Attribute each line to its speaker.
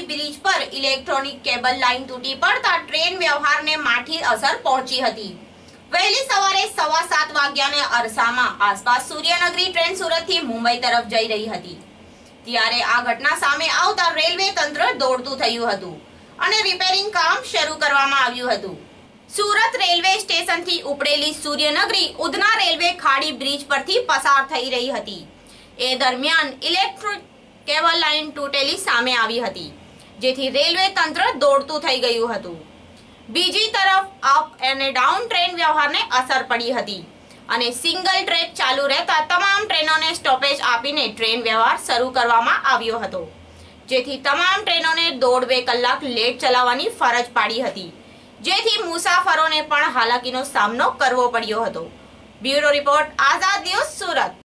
Speaker 1: Bridge પર electronic cable line તૂટી પડતા ટ્રેન વ્યવહારને માઠી અસર પહોંચી હતી। વહેલી સવારે 7:15 વાગ્યાને અરસામાં આસપાસ સૂર્યનગરી ટ્રેન સુરતથી મુંબઈ તરફ જઈ રહી હતી ત્યારે આ ઘટના સામે આવતા રેલવે તંત્ર દોડતું થયું હતું અને રિપેરિંગ કામ શરૂ કરવામાં આવ્યું હતું। સુરત રેલવે સ્ટેશનથી ઉપડેલી સૂર્યનગરી ઉધના રેલવે ખાડી બ્રિજ પરથી પસાર થઈ રહી હતી। એ દરમિયાન ઇલેક્ટ્રિક કેબલ લાઇન તૂટેલી સામે આવી હતી જેથી રેલવે તંત્ર દોડતું થઈ ગયું હતું। બીજી તરફ અપ અને ડાઉન ટ્રેન વ્યવહારને અસર પડી હતી અને સિંગલ ટ્રેક ચાલુ રહેતા તમામ ટ્રેનોને સ્ટોપેજ આપીને ટ્રેન વ્યવહાર શરૂ કરવામાં આવ્યો હતો જેથી તમામ ટ્રેનોને 1.5-2 કલાક લેટ ચલાવવાની ફરજ પાડી હતી જેથી મુસાફરોને પણ હાલાકીનો સામનો કરવો પડ્યો હતો। Bureau report, Azad news, Surat.